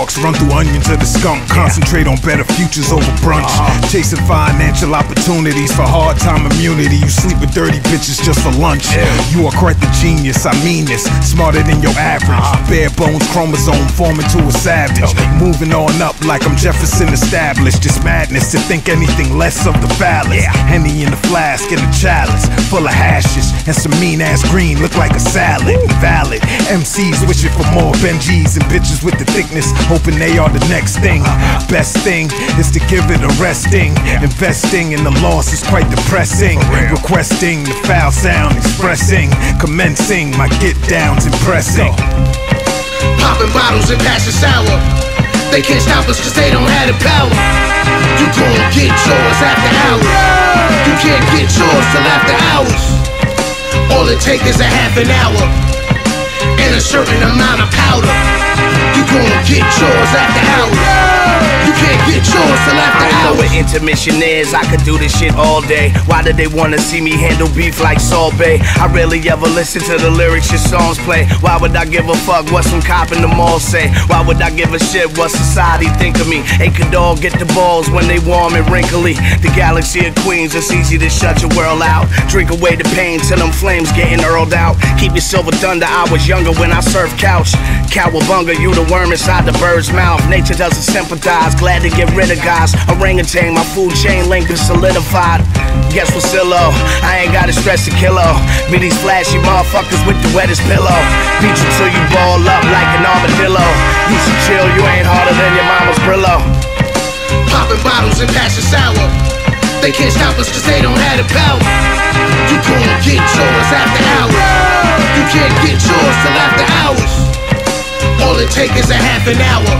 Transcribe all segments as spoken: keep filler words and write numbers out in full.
bucks run through onions of the skunk. Concentrate on better futures over brunch. Chasing financial opportunities for hard time immunity. You sleep with dirty bitches just for lunch. You are quite the genius, I mean this. Smarter than your average. Bare bones chromosome forming to a savage. Moving on up like I'm Jefferson established. It's madness to think anything less of the phallus. Henny in the flask and the chalice full of hashes and some mean ass green look like a salad. Valid M Cs wishing for more Benjis and bitches with the thickness, hoping they are the next thing. Best thing is to give it a resting. Investing in the loss is quite depressing. Requesting the foul sound, expressing, commencing my get downs, impressing. Popping bottles and passing sour. They can't stop us cause they don't have the power. You gon' get yours after hours. You can't get yours till after hours. All it take is a half an hour and a certain amount of powder. You gon' get yours after hours. You can't get yours till after hours. I know what intermission is, I could do this shit all day. Why do they wanna see me handle beef like Salt Bae? I rarely ever listen to the lyrics your songs play. Why would I give a fuck what some cop in the mall say? Why would I give a shit what society think of me? Ain't could all get the balls when they warm and wrinkly. The galaxy of queens, it's easy to shut your world out. Drink away the pain till them flames getting hurled out. Keep your silver thunder, I was younger when I surfed couch. Cowabunga, you the worm inside the bird's mouth. Nature doesn't sympathize, glad to get rid of guys. Orangutan, my food chain link is solidified. Guess what's Silo? I ain't gotta stress a kilo. Be these flashy motherfuckers with the wettest pillow. Beat you till you ball up like an armadillo. You should chill, you ain't harder than your mama's Brillo. Popping bottles and passing sour. They can't stop us cause they don't have the power. You gon' get yours after hours. You can't get yours till after hours. All it take is a half an hour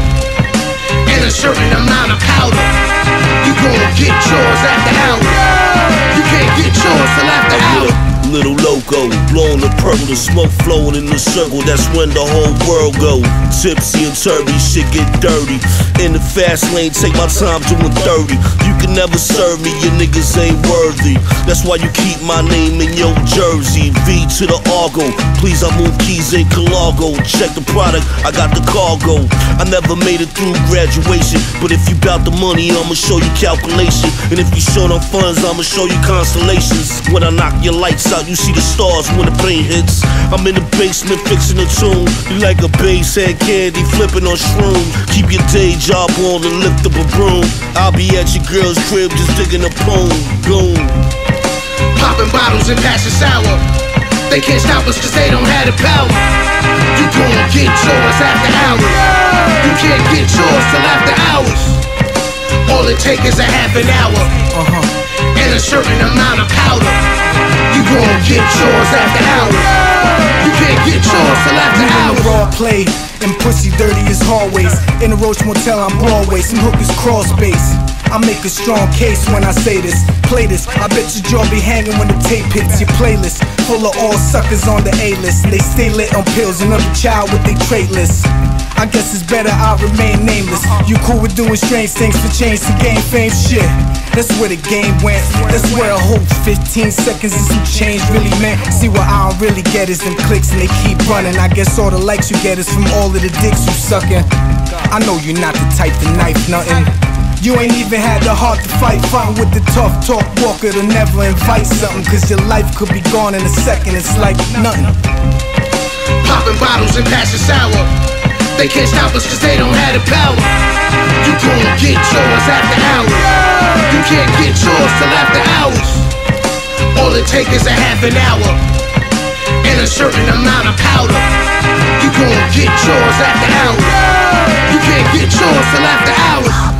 and a certain amount of powder. You gon' get yours after hours. You can't get yours till after hours. Little loco, blowing the purple, the smoke flowing in the circle. That's when the whole world go tipsy and turvy, shit get dirty. In the fast lane, take my time doing thirty. You can never serve me, your niggas ain't worthy. That's why you keep my name in your jersey. V to the Argo, please I move keys in Calago. Check the product, I got the cargo. I never made it through graduation, but if you bout the money, I'ma show you calculation. And if you short on funds, I'ma show you constellations. When I knock your lights out, you see the stars when the plane hits. I'm in the basement fixing a tune. You like a bass head candy flipping on shroom. Keep your day job on and lift up a broom. I'll be at your girl's crib just digging a poem. Boom. Popping bottles and passing sour. They can't stop us cause they don't have the power. You gon' get yours after hours. You can't get yours till after hours. All it take is a half an hour uh-huh. and a certain amount of powder. You gon' get yours after hours. You can't get yours till after hours. Raw play and pussy dirty as hallways. In the Roach Motel on Broadway, some hookers crawl space. I make a strong case when I say this. Play this, I bet your jaw be hanging when the tape hits your playlist. Full of all suckers on the A-list. They stay lit on pills, another child with they trait list. I guess it's better I remain nameless. You cool with doing strange things for change to gain fame? Shit, that's where the game went. That's where a whole fifteen seconds and some change really meant. See, what I don't really get is them clicks and they keep running. I guess all the likes you get is from all of the dicks you sucking. I know you're not the type to knife nothing. You ain't even had the heart to fight, fighting with the tough talk walker to never invite something. Cause your life could be gone in a second, it's like nothing. Popping bottles and passing sour. They can't stop us cause they don't have the power. You gon' get yours after hours. You can't get yours till after hours. All it take is a half an hour and a certain amount of powder. You gon' get yours after hours. You can't get yours till after hours.